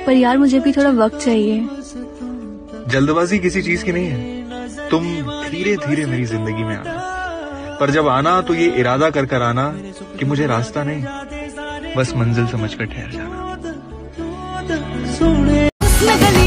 पर यार मुझे भी थोड़ा वक्त चाहिए। जल्दबाजी किसी चीज की नहीं है, तुम धीरे धीरे मेरी जिंदगी में आना, पर जब आना तो ये इरादा कर कर आना कि मुझे रास्ता नहीं, बस मंजिल समझकर ठहर जाना।